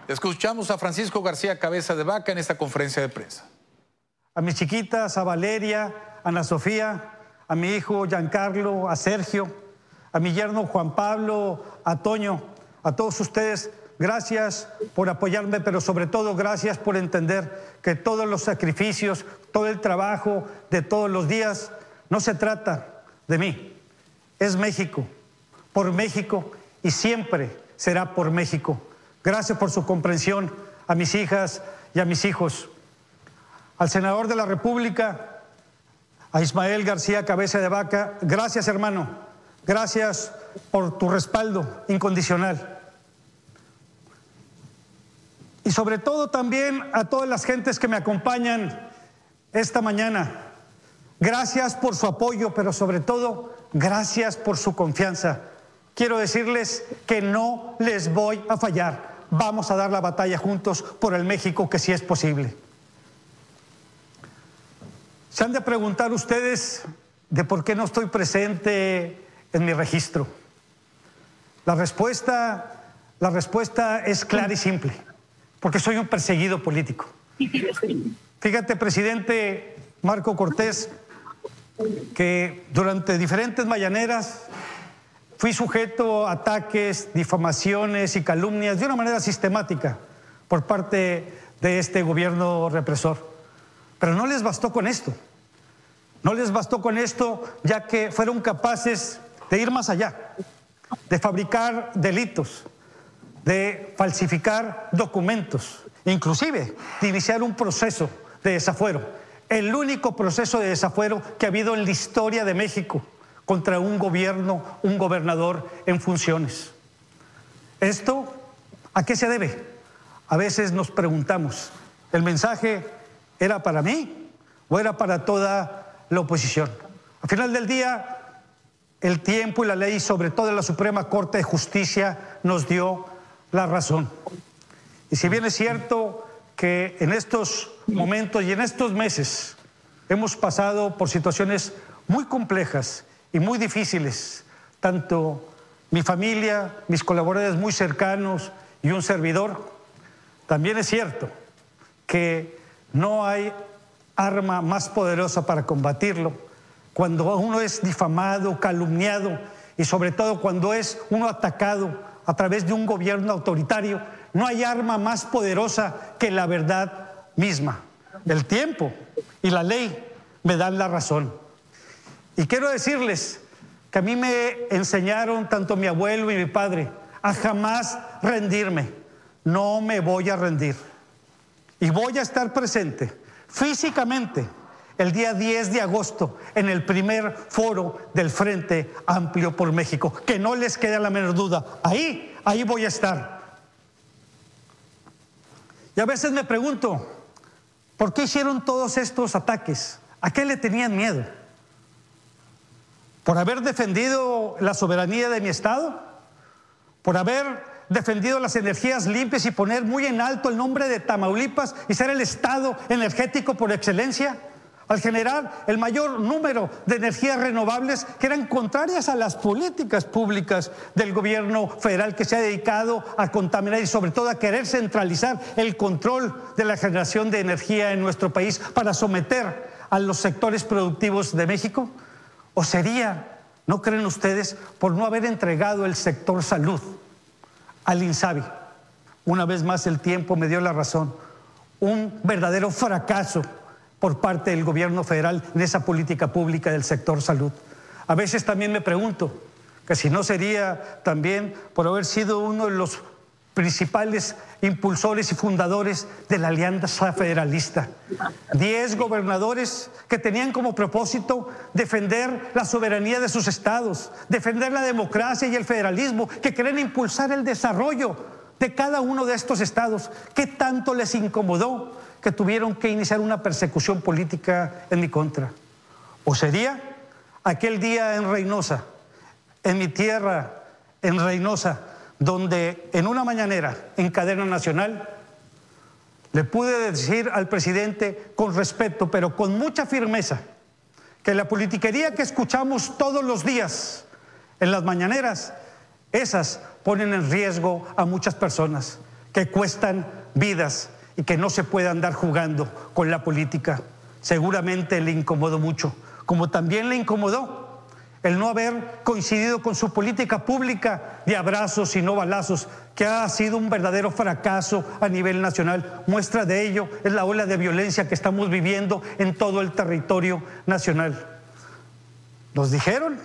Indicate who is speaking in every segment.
Speaker 1: Escuchamos a Francisco García Cabeza de Vaca en esta conferencia de prensa.
Speaker 2: A mis chiquitas, a Valeria, a Ana Sofía, a mi hijo Giancarlo, a Sergio, a mi yerno Juan Pablo, a Toño, a todos ustedes, gracias por apoyarme, pero sobre todo gracias por entender que todos los sacrificios, todo el trabajo de todos los días, no se trata de mí, es México, por México y siempre será por México. Gracias por su comprensión a mis hijas y a mis hijos. Al senador de la República, a Ismael García Cabeza de Vaca, gracias hermano, gracias por tu respaldo incondicional. Y sobre todo también a todas las gentes que me acompañan esta mañana, gracias por su apoyo, pero sobre todo, gracias por su confianza. Quiero decirles que no les voy a fallar. Vamos a dar la batalla juntos por el México que sí es posible. Se han de preguntar ustedes de por qué no estoy presente en mi registro. La respuesta es clara y simple, porque soy un perseguido político. Fíjate, presidente Marco Cortés, que durante diferentes mañaneras fui sujeto a ataques, difamaciones y calumnias de una manera sistemática por parte de este gobierno represor. Pero no les bastó con esto. No les bastó con esto, ya que fueron capaces de ir más allá, de fabricar delitos, de falsificar documentos, inclusive de iniciar un proceso de desafuero, el único proceso de desafuero que ha habido en la historia de México contra un gobernador en funciones. ¿Esto a qué se debe? A veces nos preguntamos, ¿el mensaje era para mí o era para toda la oposición? Al final del día, el tiempo y la ley, sobre todo la Suprema Corte de Justicia, nos dio la razón. Y si bien es cierto que en estos momentos y en estos meses hemos pasado por situaciones muy complejas y muy difíciles, tanto mi familia, mis colaboradores muy cercanos y un servidor, también es cierto que no hay arma más poderosa para combatirlo cuando uno es difamado, calumniado y sobre todo cuando es uno atacado a través de un gobierno autoritario. No hay arma más poderosa que la verdad misma. El tiempo y la ley me dan la razón. Y quiero decirles que a mí me enseñaron tanto mi abuelo y mi padre a jamás rendirme. No me voy a rendir. Y voy a estar presente físicamente el día 10 de agosto en el primer foro del Frente Amplio por México. Que no les quede la menor duda. Ahí voy a estar. Y a veces me pregunto, ¿por qué hicieron todos estos ataques? ¿A qué le tenían miedo? ¿Por haber defendido la soberanía de mi estado? ¿Por haber defendido las energías limpias y poner muy en alto el nombre de Tamaulipas y ser el estado energético por excelencia? Al generar el mayor número de energías renovables que eran contrarias a las políticas públicas del gobierno federal, que se ha dedicado a contaminar y sobre todo a querer centralizar el control de la generación de energía en nuestro país para someter a los sectores productivos de México. ¿O sería, no creen ustedes, por no haber entregado el sector salud al INSABI? Una vez más el tiempo me dio la razón. Un verdadero fracaso por parte del gobierno federal en esa política pública del sector salud. A veces también me pregunto que si no sería también por haber sido uno de los principales impulsores y fundadores de la Alianza Federalista. 10 gobernadores que tenían como propósito defender la soberanía de sus estados, defender la democracia y el federalismo, que querían impulsar el desarrollo de cada uno de estos estados. ¿Qué tanto les incomodó que tuvieron que iniciar una persecución política en mi contra? ¿O sería aquel día en Reynosa, en mi tierra, en Reynosa, donde en una mañanera en cadena nacional le pude decir al presidente con respeto, pero con mucha firmeza, que la politiquería que escuchamos todos los días en las mañaneras, esas ponen en riesgo a muchas personas, que cuestan vidas y que no se puede andar jugando con la política. Seguramente le incomodó mucho, como también le incomodó el no haber coincidido con su política pública de abrazos y no balazos, que ha sido un verdadero fracaso a nivel nacional. Muestra de ello es la ola de violencia que estamos viviendo en todo el territorio nacional. Nos dijeron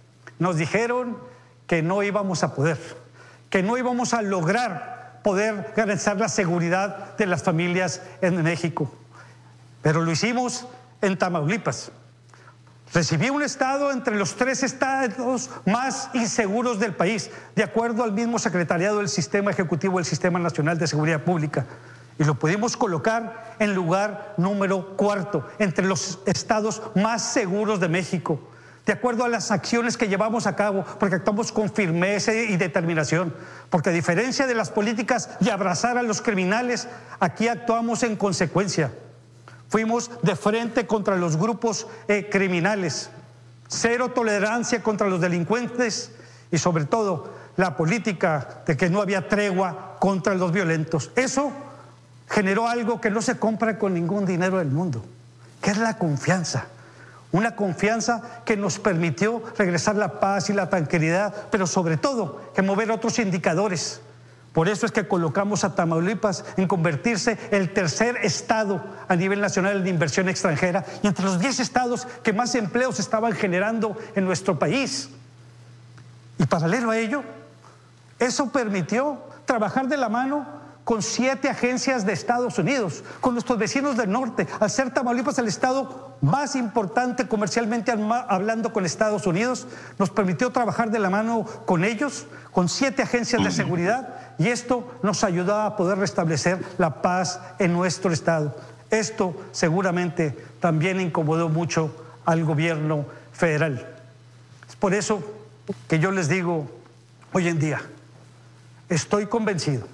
Speaker 2: que no íbamos a poder, que no íbamos a lograr poder garantizar la seguridad de las familias en México. Pero lo hicimos en Tamaulipas. Recibí un estado entre los 3 estados más inseguros del país, de acuerdo al mismo secretariado del Sistema Ejecutivo del Sistema Nacional de Seguridad Pública. Y lo pudimos colocar en lugar número 4, entre los estados más seguros de México, de acuerdo a las acciones que llevamos a cabo, porque actuamos con firmeza y determinación, porque a diferencia de las políticas de abrazar a los criminales, aquí actuamos en consecuencia. Fuimos de frente contra los grupos criminales, cero tolerancia contra los delincuentes y sobre todo la política de que no había tregua contra los violentos. Eso generó algo que no se compra con ningún dinero del mundo, que es la confianza. Una confianza que nos permitió regresar la paz y la tranquilidad, pero sobre todo que mover otros indicadores. Por eso es que colocamos a Tamaulipas en convertirse el 3er estado a nivel nacional en inversión extranjera y entre los 10 estados que más empleos estaban generando en nuestro país. Y paralelo a ello, eso permitió trabajar de la mano con 7 agencias de Estados Unidos, con nuestros vecinos del norte, al ser Tamaulipas el estado más importante comercialmente hablando con Estados Unidos, nos permitió trabajar de la mano con ellos, con 7 agencias de seguridad, y esto nos ayudó a poder restablecer la paz en nuestro estado. Esto seguramente también incomodó mucho al gobierno federal. Es por eso que yo les digo hoy en día, estoy convencido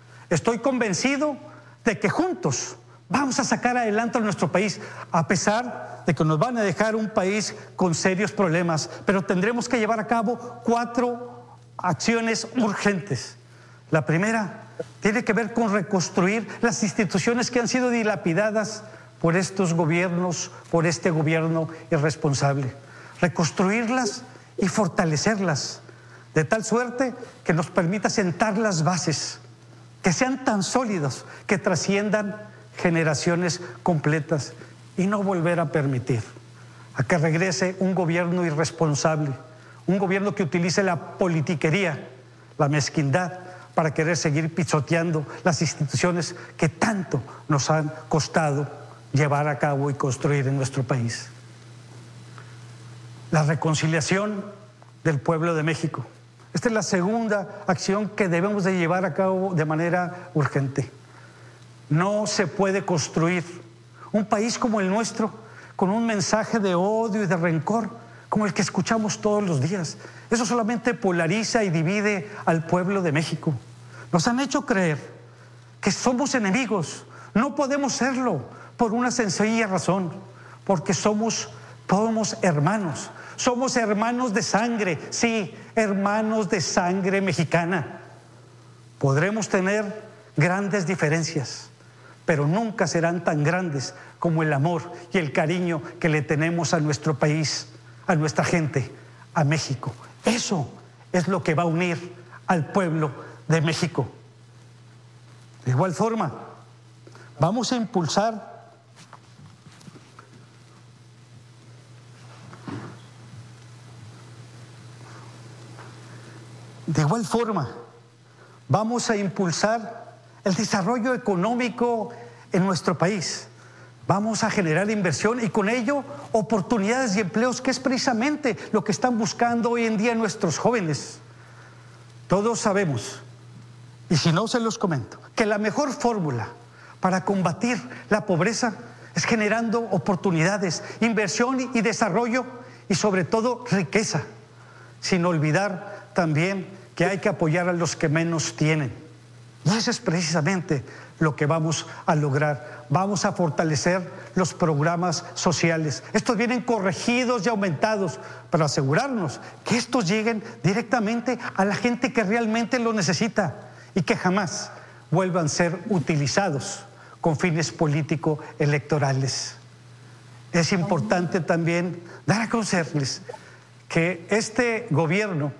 Speaker 2: de que juntos vamos a sacar adelante a nuestro país, a pesar de que nos van a dejar un país con serios problemas, pero tendremos que llevar a cabo 4 acciones urgentes. La primera tiene que ver con reconstruir las instituciones que han sido dilapidadas por estos gobiernos, por este gobierno irresponsable. Reconstruirlas y fortalecerlas, de tal suerte que nos permita sentar las bases, que sean tan sólidos que trasciendan generaciones completas y no volver a permitir a que regrese un gobierno irresponsable, un gobierno que utilice la politiquería, la mezquindad para querer seguir pisoteando las instituciones que tanto nos han costado llevar a cabo y construir en nuestro país. La reconciliación del pueblo de México. Esta es la segunda acción que debemos de llevar a cabo de manera urgente. No se puede construir un país como el nuestro con un mensaje de odio y de rencor como el que escuchamos todos los días. Eso solamente polariza y divide al pueblo de México. Nos han hecho creer que somos enemigos. No podemos serlo por una sencilla razón, porque somos hermanos. Somos hermanos de sangre, sí, hermanos de sangre mexicana. Podremos tener grandes diferencias, pero nunca serán tan grandes como el amor y el cariño que le tenemos a nuestro país, a nuestra gente, a México. Eso es lo que va a unir al pueblo de México. De igual forma, vamos a impulsar el desarrollo económico en nuestro país. Vamos a generar inversión y con ello oportunidades y empleos, que es precisamente lo que están buscando hoy en día nuestros jóvenes. Todos sabemos, y si no se los comento, que la mejor fórmula para combatir la pobreza es generando oportunidades, inversión y desarrollo y sobre todo riqueza, sin olvidar también que hay que apoyar a los que menos tienen. Y eso es precisamente lo que vamos a lograr. Vamos a fortalecer los programas sociales. Estos vienen corregidos y aumentados para asegurarnos que estos lleguen directamente a la gente que realmente lo necesita y que jamás vuelvan a ser utilizados con fines político-electorales. Es importante también dar a conocerles que este gobierno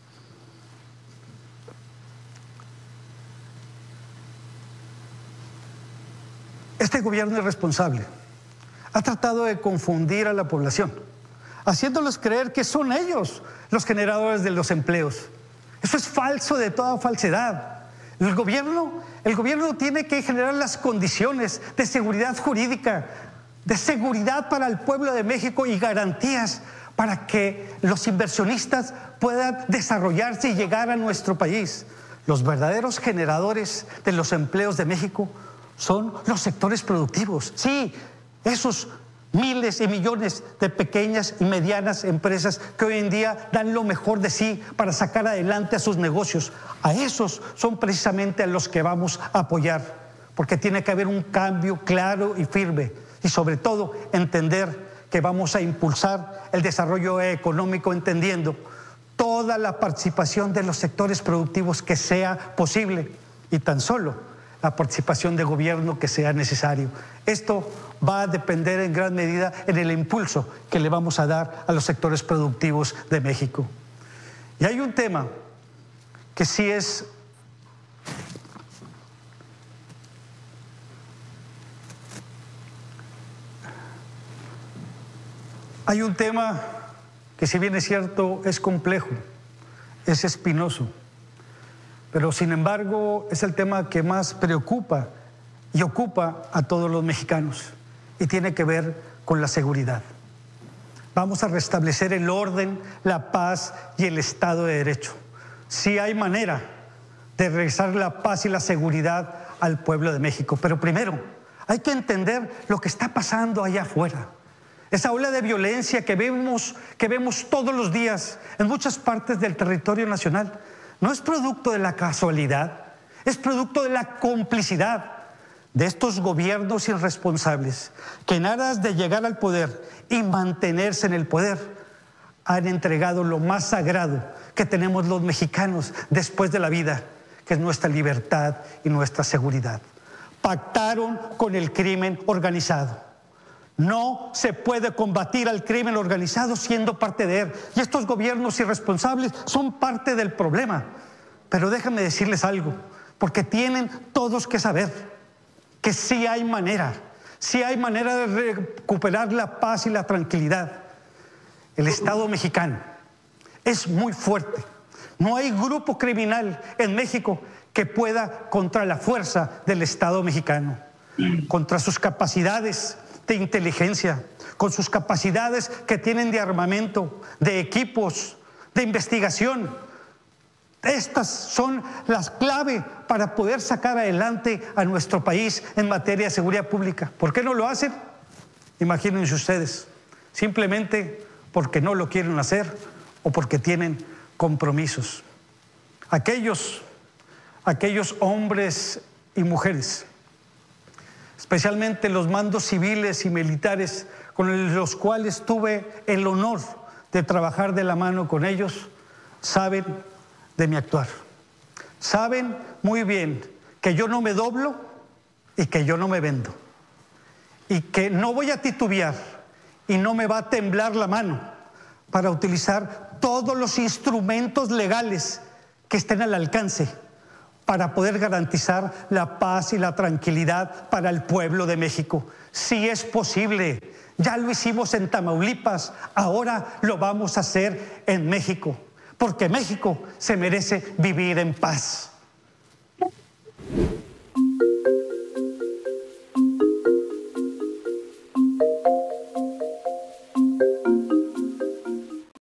Speaker 2: irresponsable ha tratado de confundir a la población, haciéndolos creer que son ellos los generadores de los empleos. Eso es falso de toda falsedad. El gobierno tiene que generar las condiciones de seguridad jurídica, de seguridad para el pueblo de México y garantías para que los inversionistas puedan desarrollarse y llegar a nuestro país. Los verdaderos generadores de los empleos de México son los sectores productivos. Sí, esos miles y millones de pequeñas y medianas empresas que hoy en día dan lo mejor de sí para sacar adelante a sus negocios. A esos son precisamente a los que vamos a apoyar, porque tiene que haber un cambio claro y firme y sobre todo entender que vamos a impulsar el desarrollo económico entendiendo toda la participación de los sectores productivos que sea posible y tan solo la participación de gobierno que sea necesario. Esto va a depender en gran medida en el impulso que le vamos a dar a los sectores productivos de México. Y hay un tema que sí es si bien es cierto, es complejo, es espinoso, pero sin embargo es el tema que más preocupa y ocupa a todos los mexicanos y tiene que ver con la seguridad. Vamos a restablecer el orden, la paz y el Estado de Derecho. Sí hay manera de regresar la paz y la seguridad al pueblo de México, pero primero hay que entender lo que está pasando allá afuera. Esa ola de violencia que vemos todos los días en muchas partes del territorio nacional no es producto de la casualidad, es producto de la complicidad de estos gobiernos irresponsables que en aras de llegar al poder y mantenerse en el poder han entregado lo más sagrado que tenemos los mexicanos después de la vida, que es nuestra libertad y nuestra seguridad. Pactaron con el crimen organizado. No se puede combatir al crimen organizado siendo parte de él. Y estos gobiernos irresponsables son parte del problema. Pero déjenme decirles algo, porque tienen todos que saber que sí hay manera de recuperar la paz y la tranquilidad. El Estado mexicano es muy fuerte. No hay grupo criminal en México que pueda contra la fuerza del Estado mexicano, contra sus capacidades de inteligencia, con sus capacidades que tienen de armamento, de equipos, de investigación. Estas son las claves para poder sacar adelante a nuestro país en materia de seguridad pública. ¿Por qué no lo hacen? Imagínense ustedes, simplemente porque no lo quieren hacer o porque tienen compromisos. Aquellos hombres y mujeres, especialmente los mandos civiles y militares con los cuales tuve el honor de trabajar de la mano con ellos, saben de mi actuar. Saben muy bien que yo no me doblo y que yo no me vendo. Y que no voy a titubear y no me va a temblar la mano para utilizar todos los instrumentos legales que estén al alcance para poder garantizar la paz y la tranquilidad para el pueblo de México. Sí es posible, ya lo hicimos en Tamaulipas, ahora lo vamos a hacer en México, porque México se merece vivir en paz.